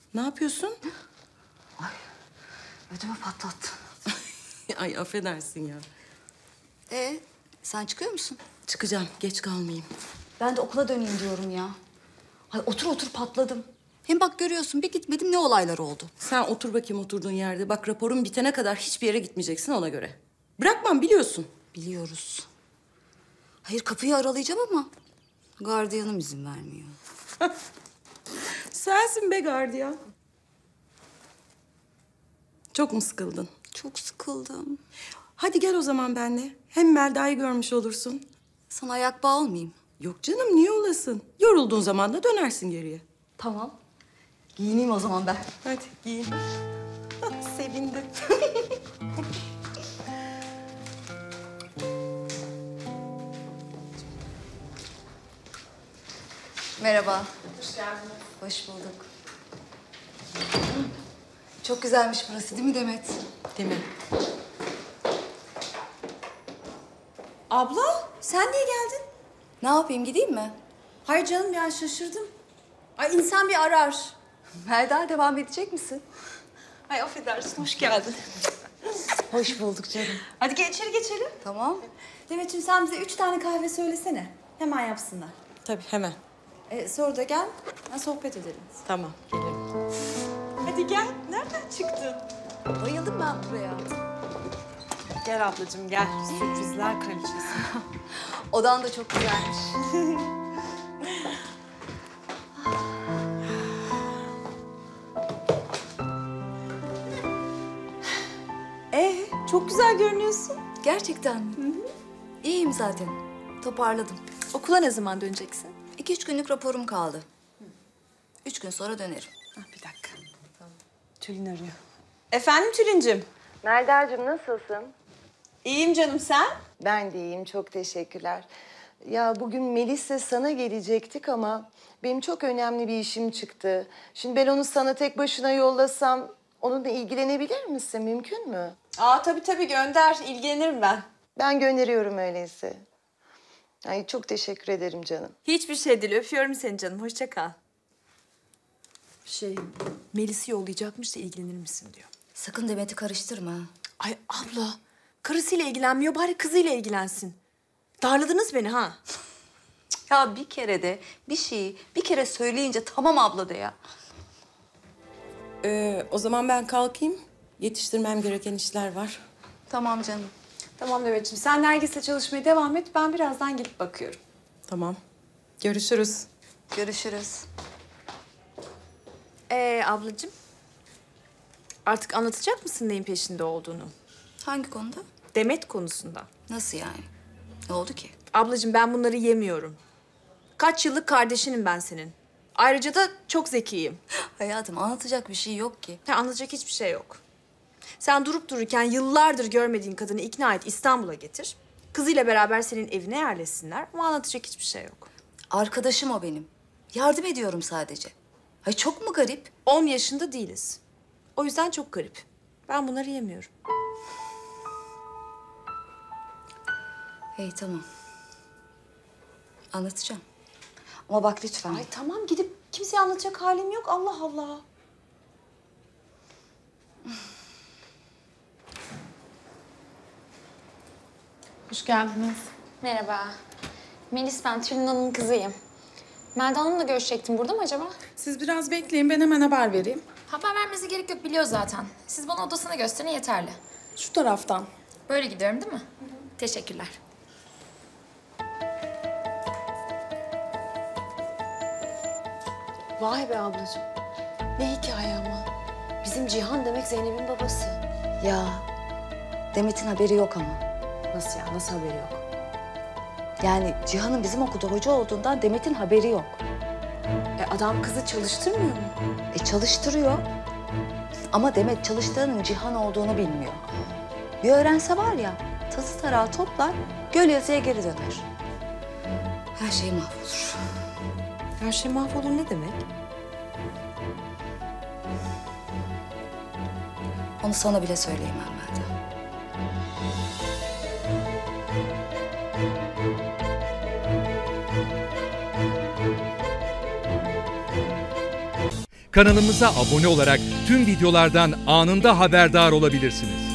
Ne yapıyorsun? Ödümü patlattı. Ay affedersin ya. Sen çıkıyor musun? Çıkacağım, geç kalmayayım. Ben de okula döneyim diyorum ya. Ay otur patladım. Hem bak görüyorsun bir gitmedim ne olaylar oldu. Sen otur bakayım oturduğun yerde. Bak raporun bitene kadar hiçbir yere gitmeyeceksin ona göre. Bırakmam biliyorsun. Biliyoruz. Hayır kapıyı aralayacağım ama gardiyanım izin vermiyor. Sensin be gardiyan. Çok mu sıkıldın? Çok sıkıldım. Hadi gel o zaman benimle. Hem Melda'yı görmüş olursun. Sana ayak bağı olmayayım. Yok canım niye olasın? Yorulduğun zaman da dönersin geriye. Tamam. Giyineyim o zaman ben. Hadi giyin. Sevindim. Merhaba. Hoş geldin. Hoş bulduk. Çok güzelmiş burası değil mi Demet? Değil mi? Abla, sen niye geldin? Ne yapayım gideyim mi? Hayır canım ya şaşırdım. Ay insan bir arar. Melda devam edecek misin? Ay affedersin, hoş geldin. Hoş bulduk canım. Hadi gel içeri geçelim. Tamam. Demetciğim sen bize 3 tane kahve söylesene. Hemen yapsınlar. Tabii hemen. Sonra da gel, sohbet edelim. Tamam gelirim. Hadi gel. Nereden çıktın? Bayıldım ben buraya. Gel ablacığım gel. Sürprizler kraliçesi. Odan da çok güzelmiş. Çok güzel görünüyorsun. Gerçekten mi? İyiyim zaten. Toparladım. Okula ne zaman döneceksin? 2-3 günlük raporum kaldı. 3 gün sonra dönerim. Bir dakika. Tamam. Tülin arıyor. Efendim Tülin'cim? Melda'cığım nasılsın? İyiyim canım sen? Ben de iyiyim, çok teşekkürler. Ya bugün Melis'le sana gelecektik ama benim çok önemli bir işim çıktı. Şimdi ben onu sana tek başına yollasam onunla ilgilenebilir misin? Mümkün mü? Tabii gönder. İlgilenirim ben. Ben gönderiyorum öyleyse. Ay çok teşekkür ederim canım. Hiçbir şey değil. Öpüyorum seni canım. Hoşça kal. Melis'i yollayacakmış da ilgilenir misin diyor. Sakın Demet'i karıştırma. Ay abla, karısıyla ilgilenmiyor bari kızıyla ilgilensin. Darladınız beni ha. Ya bir kere de bir şeyi bir kere söyleyince tamam abla de ya. O zaman ben kalkayım. Yetiştirmem gereken işler var. Tamam canım. Tamam Demetciğim, sen Nergis'le çalışmaya devam et. Ben birazdan gelip bakıyorum. Tamam. Görüşürüz. Görüşürüz. Ablacığım, artık anlatacak mısın neyin peşinde olduğunu? Hangi konuda? Demet konusunda. Nasıl yani? Ne oldu ki? Ablacığım ben bunları yemiyorum. Kaç yıllık kardeşinim ben senin. Ayrıca da çok zekiyim. Hayatım anlatacak bir şey yok ki. Anlatacak hiçbir şey yok. Sen durup dururken yıllardır görmediğin kadını ikna et İstanbul'a getir. Kızıyla beraber senin evine yerleşsinler ama anlatacak hiçbir şey yok. Arkadaşım o benim. Yardım ediyorum sadece. Ay çok mu garip? 10 yaşında değiliz. O yüzden çok garip. Ben bunları yemiyorum. Hey tamam. Anlatacağım. Ama bak lütfen. Ay tamam gidip kimseye anlatacak halim yok. Allah Allah. Hoş geldiniz. Merhaba. Melis ben, Tülin Hanım'ın kızıyım. Melda Hanım'la görüşecektim. Burada mı acaba? Siz biraz bekleyin, ben hemen haber vereyim. Haber vermenize gerek yok, biliyor zaten. Siz bana odasını gösterin yeterli. Şu taraftan. Böyle gidiyorum değil mi? Teşekkürler. Vay be ablacığım. Ne hikaye ama. Bizim Cihan demek Zeynep'in babası. Ya Demet'in haberi yok ama. Nasıl ya? Nasıl haberi yok? Yani Cihan'ın bizim okulda hoca olduğundan Demet'in haberi yok. Adam kızı çalıştırmıyor mu? Çalıştırıyor. Ama Demet çalıştığının Cihan olduğunu bilmiyor. Bir öğrense var ya, tası tarağı toplar, Gölyazı'ya geri döner. Her şey mahvolur. Her şey mahvolur ne demek? Onu sana bile söyleyemem Melda. Kanalımıza abone olarak tüm videolardan anında haberdar olabilirsiniz.